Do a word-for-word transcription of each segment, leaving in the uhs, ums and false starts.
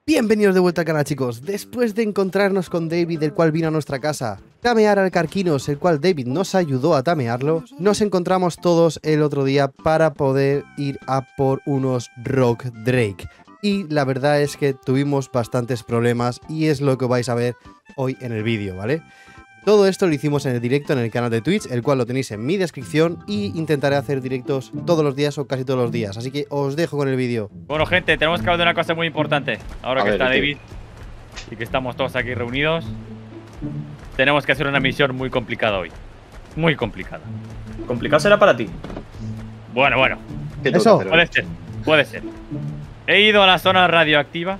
Bienvenidos de vuelta al canal, chicos. Después de encontrarnos con David, el cual vino a nuestra casa, tamear al Carquinos, el cual David nos ayudó a tamearlo, nos encontramos todos el otro día para poder ir a por unos Rock Drake. Y la verdad es que tuvimos bastantes problemas y es lo que vais a ver hoy en el vídeo, ¿vale? Todo esto lo hicimos en el directo en el canal de Twitch, el cual lo tenéis en mi descripción, y intentaré hacer directos todos los días o casi todos los días, así que os dejo con el vídeo. Bueno, gente, tenemos que hablar de una cosa muy importante. Ahora A que ver, está ¿qué? David y que estamos todos aquí reunidos, tenemos que hacer una misión muy complicada hoy. Muy complicada. ¿Complicado será para ti? Bueno, bueno, ¿Qué tengo Eso. que hacer hoy? puede ser, puede ser. He ido a la zona radioactiva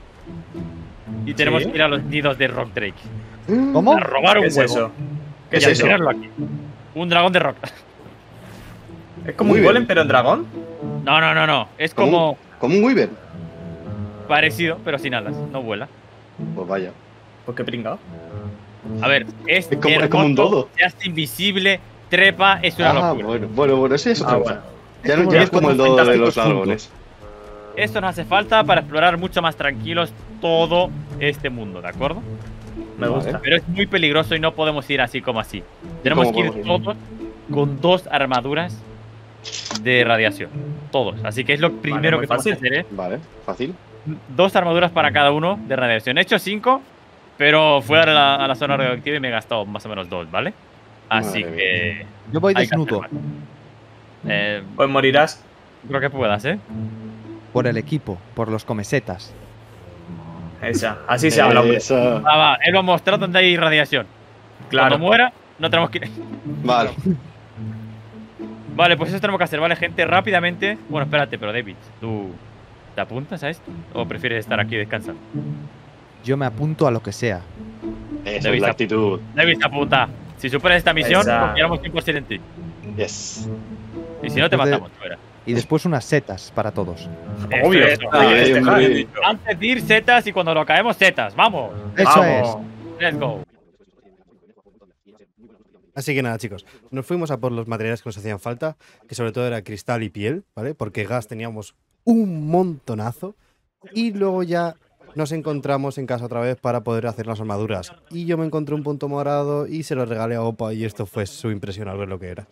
y tenemos ¿Sí? que ir a los nidos de Rock Drake. ¿Cómo? A robar un ¿Qué es huevo. eso? ¿Qué y es a eso? tirarlo aquí. Un dragón de rock. ¿Es como Muy un bien. golem pero en dragón? No, no, no, no. Es ¿Como como un, como un Weaver? parecido, pero sin alas. No vuela. Pues vaya. Pues qué pringado. A ver, es, Es como- es como un hermoso, dodo. se hace invisible, trepa, es una Ah, locura. bueno, bueno, bueno, eso es otra Ah, cosa. bueno. Ya no como ya los es como el cuatro dodo de los fantásticos ladrones. Esto nos hace falta para explorar mucho más tranquilos todo este mundo, ¿de acuerdo? Me gusta. Vale. Pero es muy peligroso y no podemos ir así como así. Tenemos cómo que ir podemos ir? todos con dos armaduras de radiación. Todos. Así que es lo primero muy que tenemos que fácil. hacer, ¿eh? Vale, fácil. Dos armaduras para cada uno de radiación. He hecho cinco, pero fui a la, a la zona radioactiva y me he gastado más o menos dos, ¿vale? Así Madre que... Yo voy hay que desnudo hacer más. Eh, Pues morirás. creo que puedas, ¿eh? por el equipo, por los comesetas. Esa. Así se habla, hombre. Eso. Va, va, él va a mostrar dónde hay radiación. Claro. Cuando muera, no tenemos que ir. Vale. Vale, pues eso tenemos que hacer, ¿vale, gente? Rápidamente. Bueno, espérate, pero David, ¿tú te apuntas a esto? ¿O prefieres estar aquí descansando? Yo me apunto a lo que sea. Esa es David, la actitud. David, te apunta. Si superas esta misión, Esa. confiamos cien por ciento en ti. Yes. Y si no, te Entonces- matamos, fuera. Y después unas setas para todos. Obvio. Eso, eso. Hay que Ay, festejar, hombre. he dicho. Antes de ir, setas, y cuando lo caemos, setas. ¡Vamos! Eso Vamos. ¡Let's go! Así que nada, chicos, nos fuimos a por los materiales que nos hacían falta, que sobre todo era cristal y piel, ¿vale? Porque gas teníamos un montonazo. Y luego ya nos encontramos en casa otra vez para poder hacer las armaduras. Y yo me encontré un punto morado y se lo regalé a Opa, y esto fue su impresión al ver lo que era.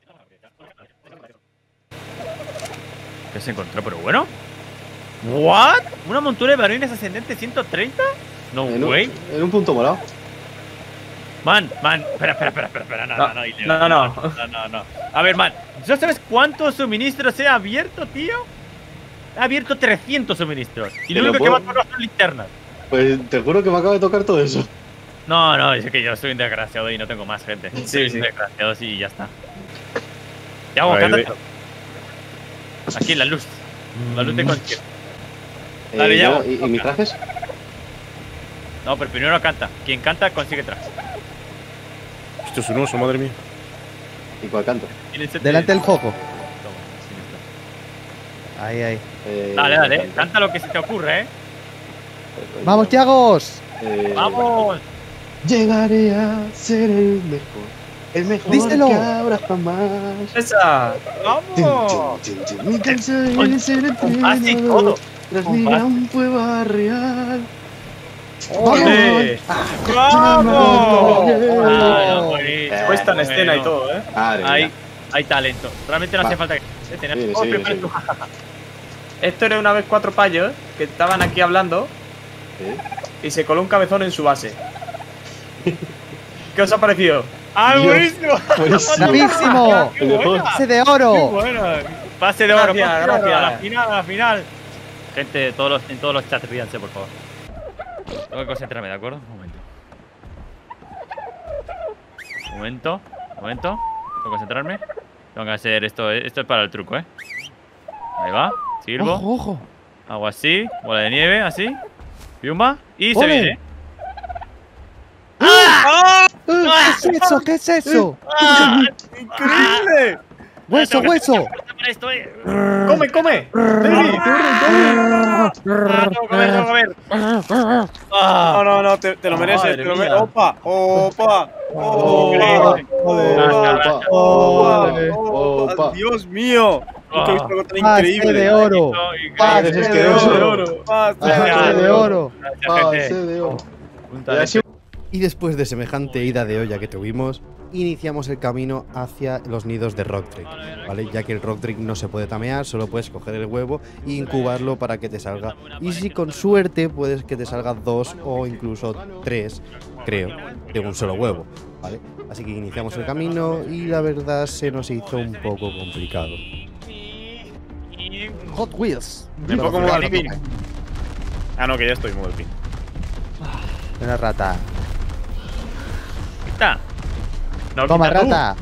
¿Qué se encontró? ¿Pero bueno? ¿What? ¿Una montura de varones ascendente ciento treinta? No, En un, güey. en un punto morado. Man, man, espera, espera, espera, espera, espera, no, No, no, no, ilegal. no, no. no, no, no. A ver, man, ¿ya sabes cuántos suministros he abierto, tío? He abierto trescientos suministros. Y Te lo lo único que puedo- va a tocar son linternas. Pues te juro que me acaba de tocar todo eso. No, no, es que yo soy un desgraciado y no tengo más gente. Sí, soy sí. un desgraciado sí, y ya está. ¿Qué hago? A ver, Cántate. ve. Aquí en la luz. La luz Mm. de cualquier. Eh, Dale, ya. yo- ¿Y, y mis trajes? No, pero primero canta. Quien canta consigue traje. Esto es un oso, madre mía. ¿Y cuál canto? ¿Quién es el- Delante del foco. Toma, sin esto. Ahí, ahí. Eh, Dale, ¿cuál dale, canto? canta lo que se te ocurre, ¿eh? ¡Vamos, Tiagos! Eh, ¡Vamos! Llegaré a ser el mejor. El mejor Díselo. que habrá jamás. Esa. ¡Vamos! Tin, tin, tin, tin. Mi canción es ser el Compás y entrenador todo. tras mi Compás. gran prueba real. ¡Ole! ¡Vamos! ¡Vamos! Ah, no, buenísimo, Puesta en bueno. escena y todo, ¿eh? Madre Hay, mía. hay talento. Realmente no Va. hace falta que eh, tener- Sí, Oh, sí, prepara sí. tu- Esto era una vez cuatro payos que estaban aquí hablando ¿Eh? y se coló un cabezón en su base. ¿Qué os ha parecido? ¡Ah, Dios. buenísimo! Buenísimo. ¡Bravísimo! ¡Qué buena! ¡Pase de ¡Qué oro! buena! Pase de oro, Gracias, pase de oro, gracias. a la final, a la final. Gente, todos los, en todos los chats ríanse, por favor. Tengo que concentrarme, ¿de acuerdo? Un momento. Un momento, un momento. Tengo que concentrarme. Tengo que hacer esto, esto es para el truco, ¿eh? Ahí va, sirvo. ¡Ojo, ojo! Hago así, bola de nieve, así. Piumba. Y se ¡Ole! viene. ¡Ah! ¿Qué es eso? ¿Qué es eso? ¡Ah! ¡Increíble! ¡Hueso, Tengo que hueso! hacer fuerza para esto, eh. ¡Come, come! ¡David! Ah, tengo que comer, tengo que comer. Ah. No, no, no, te, te lo mereces, Madre te lo mía. mereces. ¡Opa! ¡Opa! Opa, Increíble. opa, Gracias, gracias. opa, ¡Opa! opa. ¡Dios mío! Nunca he visto algo tan Pase increíble. de oro. Pase Pase de oro. Pase Pase de oro. Pase de oro. Y así- Y después de semejante ida de olla que tuvimos, iniciamos el camino hacia los nidos de Rock Drake, ¿vale? Ya que el Rock Drake no se puede tamear, solo puedes coger el huevo e incubarlo para que te salga. Y si con suerte puedes que te salga dos o incluso tres, creo, de un solo huevo, ¿vale? Así que iniciamos el camino y la verdad se nos hizo un poco complicado. Hot Wheels. Me pongo modo alpín. Ah, no, que ya estoy modo alpín. Una rata. Está. No, Toma, quita tú. rata.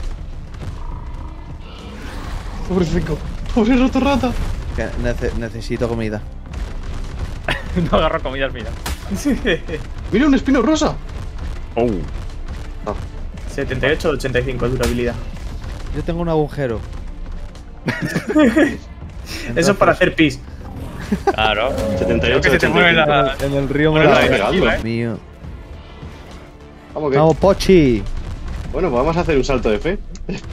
Pobrecito. Pobre roto rata. Que nece- necesito comida. No agarro comida al final. Mira un espino rosa. Oh. setenta y ocho de ochenta y cinco de durabilidad. Yo tengo un agujero. Eso es para hacer pis. Claro. setenta y Creo ocho, que se te ochenta y mueve cinco. la. En el río Bueno, Morado. la- Regalo. la- Mío. Vamos, que- Vamos, Pochi. Bueno, pues vamos a hacer un salto de fe.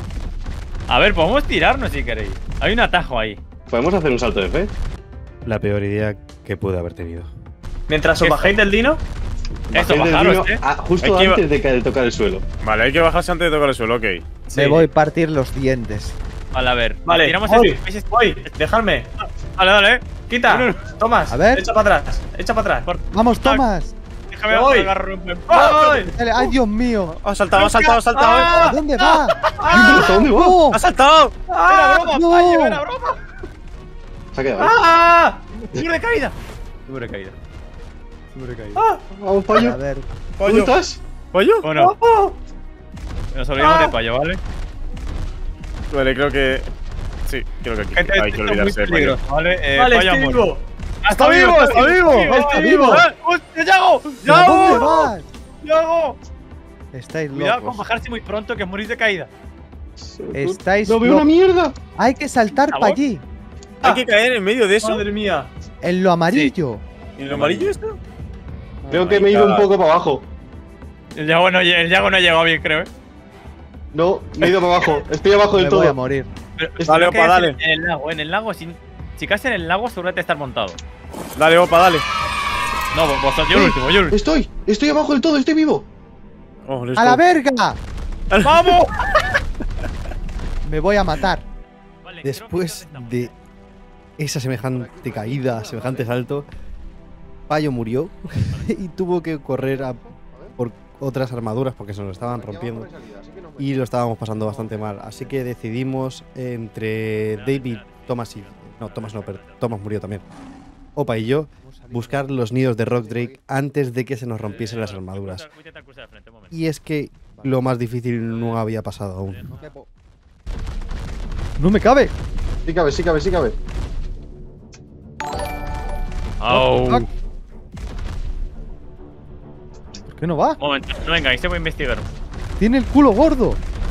A ver, podemos tirarnos si queréis. Hay un atajo ahí. Podemos hacer un salto de fe. La peor idea que pude haber tenido. Mientras os ¿Qué? bajéis del dino, Esto, Bajéis del bajaros, vino eh. a- justo Hay que- antes de, que- de tocar el suelo. Vale, hay que bajarse antes de tocar el suelo, ok. sí. Me voy a partir los dientes. Vale, a ver. Vale, Tiramos voy, el. voy, dejadme. Vale, dale. Quita, Tomás. A ver. Echa para atrás, echa para atrás. Por- Vamos, Tomás. Déjame Me voy. agarrar un buen- ¡Voy! Dale, ay, Dios mío. Ha saltado, ha saltado, ha saltado. ¿A dónde va? ¿Hasta dónde va? ¡No! ¡Ha saltado! ¡Era broma! no. ¡Ay, era broma! Se ha quedado. ¿eh? ¡Ah! ¡Seguro de caída! Seguro de caída. Seguro de caída. ¡Ah! Vamos, A Payo. ver. ¿Dónde ¿Pollo? estás? ¿Pollo? Bueno, ¡Oh! nos olvidamos Ah. de payo, ¿vale? Vale, creo que. Sí, creo que aquí. Gente, Hay que esto es muy olvidarse de payo. peligroso, ¿vale? Eh, Vale, payo estoy ha muerto. vivo. ¡Está vivo! ¡Está vivo! ¡Está vivo! ¡Ah! ¡Hostia, Yago! ¿A dónde ¡Yago! vas? ¡Yago! Estáis Cuidado con locos. bajarse muy pronto, que morís de caída. Estáis ¡No veo locos. una mierda! Hay que saltar ¿A para vos? allí. Hay que caer en medio de eso. Madre mía. En lo amarillo. ¿Y lo amarillo esto? Creo que me he ido un poco para abajo. El Yago no, el Yago no ha llegado bien, creo, ¿eh? No, me he ido para abajo. Estoy abajo del Me voy a todo. morir. Pero, Dale, creo que opa, es dale. En el lago, en el lago, si, si caes en el lago, seguramente estar montado. Dale, opa, dale. No, vos, vos- yo el Eh, último, yo el último. Estoy, estoy abajo del todo, estoy vivo. Oh, let's ¡A la go. verga! ¡Vamos! Me voy a matar. Vale, Después creo que de esa semejante caída, semejante salto, Payo murió y tuvo que correr a por otras armaduras porque se nos estaban rompiendo y lo estábamos pasando bastante mal. Así que decidimos entre David, Thomas y... No, Thomas no, pero Thomas murió también. Opa y yo buscar los nidos de Rock Drake antes de que se nos rompiesen las armaduras. Y es que lo más difícil no había pasado aún. ¡No me cabe! Sí cabe, sí cabe, sí cabe. Au. Fuck. ¿Por qué no va? Un momento, no vengáis, te voy a investigar. Tiene el culo gordo.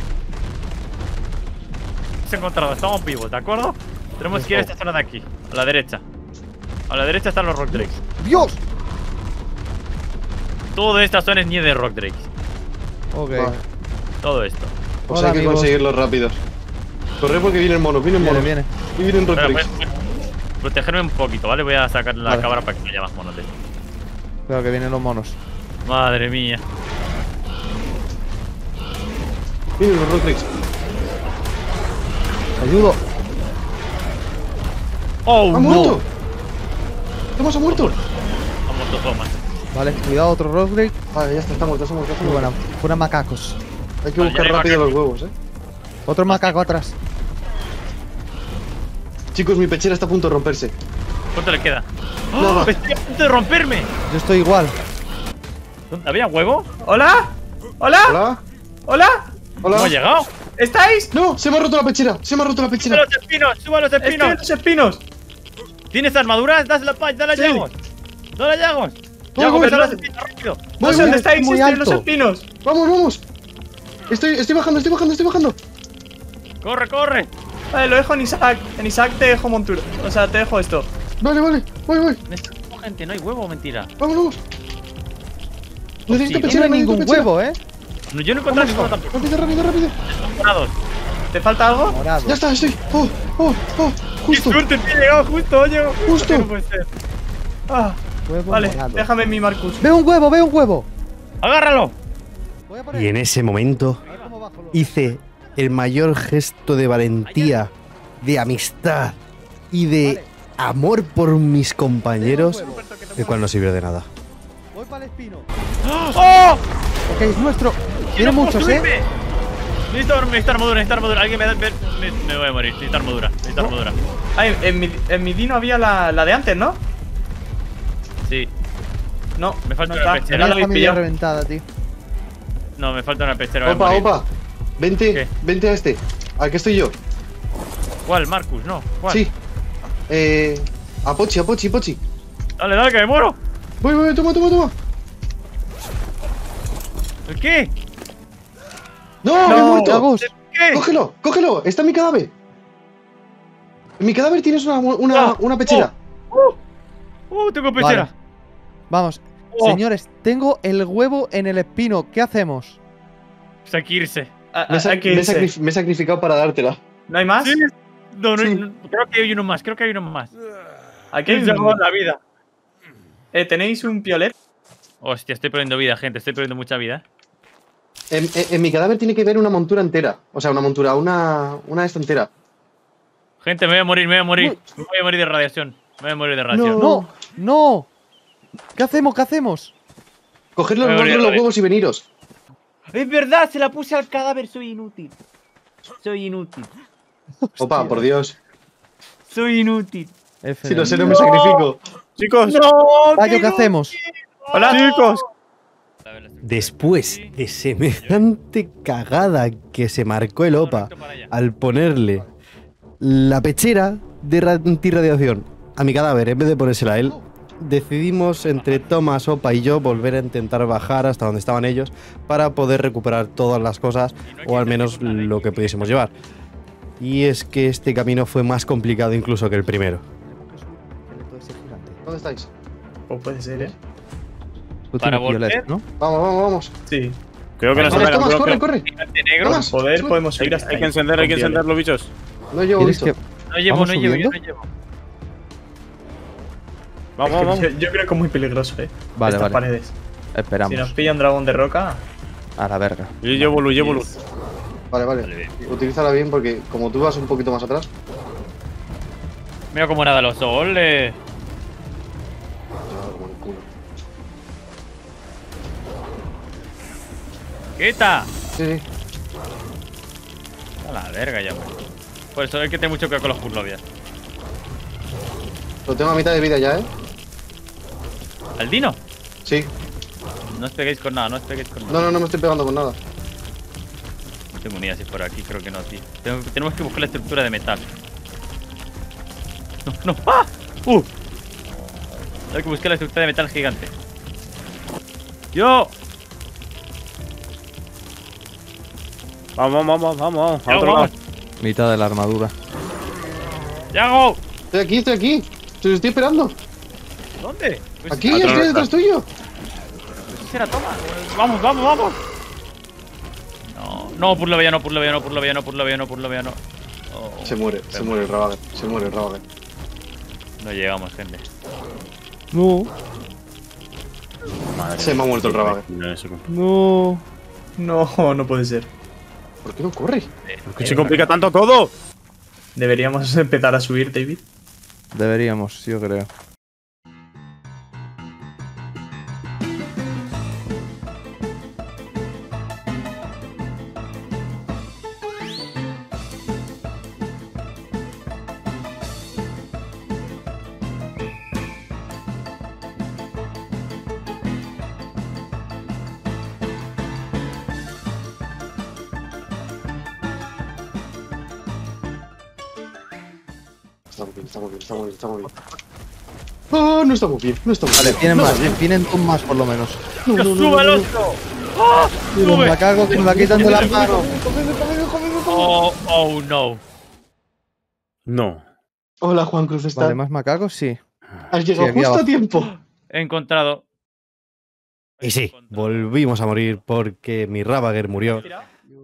Hemos encontrado, estamos vivos, ¿de acuerdo? Tenemos que ir a esta zona de aquí, a la derecha. A la derecha están los Rock Drakes. ¡Dios! Todo esta zona es nieve de Rock Drakes. Ok. Vale. Todo esto. Pues Hola, hay que amigos. conseguirlos rápidos. Corre porque vienen monos, vienen Viene, monos. viene. Y vienen Espera, Rocktrix. voy a protegerme un poquito, ¿vale? Voy a sacar la Vale. cámara para que no haya más monos de estos. Cuidado que vienen los monos. Madre mía. Vienen los Rocktrix. Ayudo. ¡Oh, ¡Ha muerto! ¡Tomás ha muerto! Ha muerto Thomas. Vale, cuidado, otro Rock Drake. Vale, ya está, está muerto, está muerto, está Muy muerto. buena. Fuera macacos. Hay que Vale, buscar ya hay rápido macacos. los huevos, eh. Otro macaco atrás. Chicos, mi pechera está a punto de romperse. ¿Cuánto le queda? Nada. ¡Oh! ¡Estoy a punto de romperme! Yo estoy igual. ¿Dónde había huevo? ¿Hola? ¿Hola? ¿Hola? ¿Hola? ¿Hola? ¿No ha llegado? ¿Estáis? ¡No! ¡Se me ha roto la pechera! ¡Se me ha roto la ¡Suba pechera! los espinos! ¡Suba los Estoy en espinos! los espinos. ¿Tienes armaduras? ¡Dásela, Pach! ¡Dale a Sí. Llagos! ¡Dale a Llagos! Voy, ¡Llagos, voy, ves a los voy. espinos rápido! No Voy, sé voy, dónde estáis, muy estoy en los alto. espinos. ¡Vamos, vamos! Estoy, estoy bajando, estoy bajando, estoy bajando. ¡Corre, corre! Vale, lo dejo en Isaac. En Isaac te dejo montura. O sea, te dejo esto. Vale, vale, voy, voy. Me está como gente, no hay huevo, mentira. Vamos, vamos. Necesito sí, No pechera, hay necesito ningún pechera. huevo, eh. No, yo no he encontrado ninguno tampoco. Rápido, rápido, rápido. Morados. ¿Te falta algo? Morado. Ya está, estoy. Oh, ¡Oh! ¡Oh! ¡Qué ¡Justo! suerte! Te he llegado justo, oye. Justo. No puede ser. Ah, Huevo vale, morado. déjame mi Marcus. ¡Veo un huevo, veo un huevo! ¡Agárralo! Voy a por Y él. en ese momento A ver cómo bajo los- hice el mayor gesto de valentía, de amistad y de amor por mis compañeros, el cual no sirvió de nada. Voy para el espino. ¡Oh! Ok, es nuestro. ¡Que Tiene no puedo muchos, ¿eh? subirme! Necesito, necesito armadura, necesito armadura. Alguien me da. Me, me, me voy a morir. Necesito armadura, necesito armadura. Ah, en, en mi, en mi dino había la, la de antes, ¿no? Sí. No, Me falta no una está. pechera. Ya La lo habéis familia pillado. reventada, tío. No, me falta una pechera. voy a Opa, morir. opa. Vente, ¿Qué? vente a este. Aquí estoy yo. ¿Cuál, Marcus? No. ¿Cuál? Sí. Eh. A Pochi, a Pochi, Pochi. Dale, dale, que me muero. Voy, voy, toma, toma, toma. ¿El qué? ¡No! ¡Me he muerto! Cagos. ¿Qué? ¡Cógelo! ¡Cógelo! ¡Está en mi cadáver! En mi cadáver tienes una, una, Oh, una pechera. Uh, uh, tengo pechera. Vale. Vamos. Oh. Señores, tengo el huevo en el espino. ¿Qué hacemos? Pues hay que irse. Ah, Me, he ah, sa- hay que me he irse. sacrif- me he sacrificado para dártela. ¿No hay más? Sí. No, no, Sí. no, creo que hay uno más, creo que hay uno más. Aquí hay ¿Quién se un- jugó la vida? Eh, ¿Tenéis un piolet? Hostia, estoy perdiendo vida, gente, estoy perdiendo mucha vida. En, en- en mi cadáver tiene que haber una montura entera. O sea, una montura, una, una de esta entera. Gente, me voy a morir, me voy a morir. Me voy a morir de radiación. Me voy a morir de radiación. ¡No! ¡No! ¿Qué hacemos? ¿Qué hacemos? Coged los, Me voy a morir, vosotros los vale. huevos y veniros. Es verdad, se la puse al cadáver, soy inútil. Soy inútil. Opa, por Dios. Soy inútil. F Si no de- sé, no me sacrifico. Chicos, Rayo, ¿qué hacemos? hola, chicos. Después de semejante cagada que se marcó el Opa al ponerle la pechera de ra- antirradiación a mi cadáver en vez de ponérsela a él, decidimos entre Thomas, Opa y yo volver a intentar bajar hasta donde estaban ellos para poder recuperar todas las cosas o al menos lo que pudiésemos llevar. Y es que este camino fue más complicado incluso que el primero. ¿Dónde estáis? Pues puede ser, ¿eh? Tú Para tienes violet, volver. ¿no? Vamos, vamos, vamos. Sí. Creo que nos Vale, atacan. Tomás, creo corre, que- corre. Gigante negro. Tomás, Poder sube. podemos subir hasta Hay ahí. que encender, hay que Con encender piolet. los bichos. No llevo ¿Quieres visto. que No llevo, ¿Vamos no llevo, yo subiendo? no llevo. Vamos, Es que vamos. Yo, yo creo que es muy peligroso, ¿eh? Vale, Estas vale. paredes. Esperamos. Si nos pilla un dragón de roca. A la verga. Yo llevo luz, llevo luz. Vale, vale. Utilízala bien porque como tú vas un poquito más atrás. Mira cómo nada los soles. Ah, como el culo. ¡Quita! Sí, sí. A la verga ya, man. Por eso hay que tener mucho cuidado con los purlovias. Lo tengo a mitad de vida ya, ¿eh? ¿Al Dino? Sí. No os peguéis con nada, no os peguéis con nada. No, no, no me estoy pegando con nada. No tengo ni idea si por aquí, creo que no, tío. Tengo- tenemos que buscar la estructura de metal. No, no. ¡Ah! ¡Uh! Hay que buscar la estructura de metal gigante. ¡Yo! Vamos, vamos, vamos, vamos. A ¡Ya otro vamos! lado. Mitad de la armadura. ¡Yago! Estoy aquí, estoy aquí. Te estoy esperando. ¿Dónde? Pues- Aquí, Otro estoy lado detrás está. tuyo. pues será, toma. Vamos, vamos, vamos. No, no, por la vía, no, por la vía, no, por la vía, no, por la vía, no, por la vía, no. Oh, Se muere, se muere el Ravager. Se muere el Ravager. no llegamos, gente. No, Madre Se me ha muerto el Ravager. mía, eso. no. No, no puede ser. ¿Por qué no corre? ¿Por qué se complica tanto todo? Deberíamos empezar a subir, David. Deberíamos, yo creo. Estamos bien, estamos bien, estamos bien, estamos bien. Ah, no estamos bien, no estamos Vale, bien. tienen no más, estamos bien. tienen dos más por lo menos. No, no, no, ¡Sube no, al no, no. oso! ¡Ah! Y los ¡Sube! macacos que me va quitando las manos. Oh, oh no. No. Hola, Juan Cruz, ¿estás? Vale, más macacos, sí. Has llegado aquí justo abajo. a tiempo. He encontrado. Y sí, volvimos a morir porque mi Ravager murió.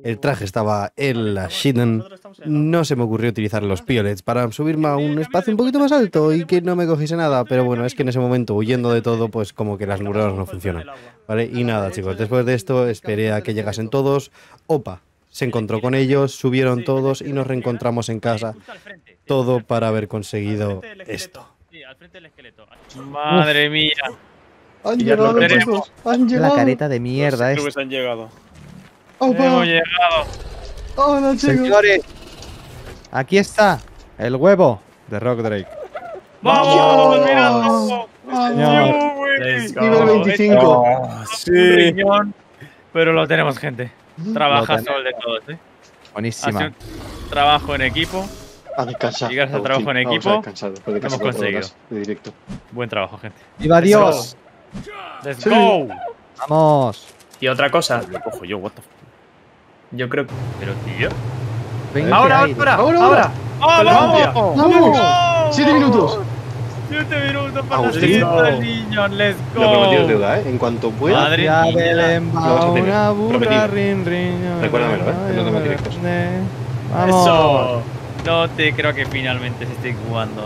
El traje estaba en la Shiden. No se me ocurrió utilizar los piolets para subirme a un espacio un poquito más alto y que no me cogiese nada. Pero bueno, es que en ese momento, huyendo de todo, pues como que las neuronas no funcionan. ¿Vale? Y nada, chicos, después de esto esperé a que llegasen todos. Opa se encontró con ellos, subieron todos y nos reencontramos en casa. Todo para haber conseguido esto. Madre mía. Han Y ya lo llegado, tenemos. chicos. Han llegado. La careta de mierda Los es. han llegado. Opa. Hemos llegado. Hola, chicos. Señores, aquí está el huevo de Rock Drake. ¡Vamos! Dios. ¡Mira todo! Señor. Let's go. Nivel veinticinco. Un Sí. riñón, pero lo tenemos, gente. Trabaja Lo sol de todos, ¿eh? Ha Buenísima. sido un trabajo en equipo. A descansar. Y gracias al trabajo en Vamos equipo, a descansar después de hemos casi cuatro conseguido. horas de directo. Buen trabajo, gente. ¡Viva Dios! ¡Let's Sí. go! ¡Vamos! Y otra cosa, Lo cojo yo, what the f- yo creo que. Pero, tío. veinte Ahora, aire. ahora, Ahora, ahora. ¡Vamos! ¡Vamos! ¡Vamos! ¡Siete minutos! ¡Siete minutos para Agustín. seguir al niño! ¡Let's go! Lo prometido es deuda, ¿eh? En cuanto pueda. Madre Ya mía. Belén Lo va vas a tener, una burra, prometido. rin, rin, Recuérdamelo, ¿eh? En los demás directos. Vamos. Eso. No te creo que finalmente se esté jugando.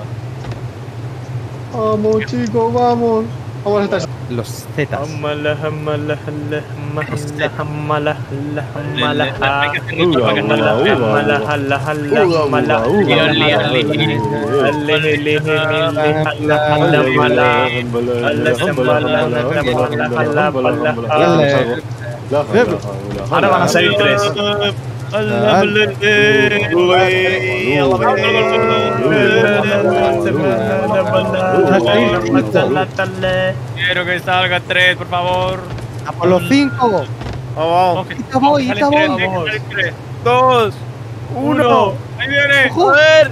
Vamos, chicos, vamos. Vamos a estar. Los Zetas. Hamala, hamala, hamala, hamala, hamala, hamala, Hay que hacer mucho Uga, para que uga, no- uga. hamala, hamala, hamala, Uga, hamala, uga, uga. Lion, lion, hamala, lion. hamala, lele, lele, lele, hamala, hamala, hamala. Ahora van a salir tres. Quiero que salga tres, por favor. ¡A por los cinco! Vamos, que- ¡Ita voy, salen ita tres, voy! tiene que salir tres. dos, uno. Ahí viene. ¡Ojo!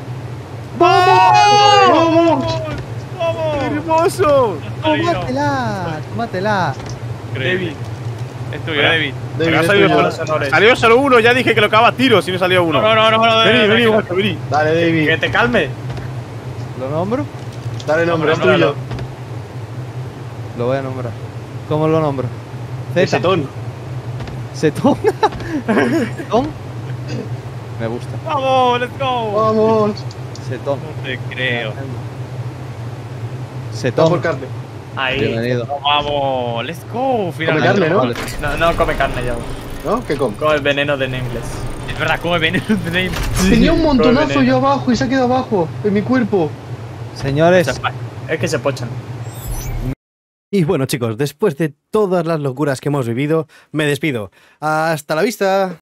¡Vamos! ¡Vamos! ¡Hermoso! ¡Tómatela! ¡Tómatela! David. Es tuyo, David. David, ha esto salido ya- solo- Los honores. Salió solo uno, ya dije que lo cagaba a tiros si no salió uno. No, no, no, no, no. Vení, no, vení, no, guacho, vení. Dale, Que David. te calme. ¿Lo nombro? Dale nombre, es Nómbralo. tuyo. Lo voy a nombrar. ¿Cómo lo nombro? Z. Setón. ¿Setón? ¿Setón? Me gusta. Vamos, let's go. Vamos. Setón. No te creo. Va por Setón. carne. Ahí. Bienvenido. Vamos, let's go. Finalmente. carne, ¿no? Vale. No, no come carne ya. ¿No? ¿Qué come? Come el veneno de Nameless. Es verdad, come veneno de Name. Tenía un montonazo veneno. yo abajo y se ha quedado abajo, en mi cuerpo. Señores, Es que se pochan. Y bueno, chicos, después de todas las locuras que hemos vivido, me despido. ¡Hasta la vista!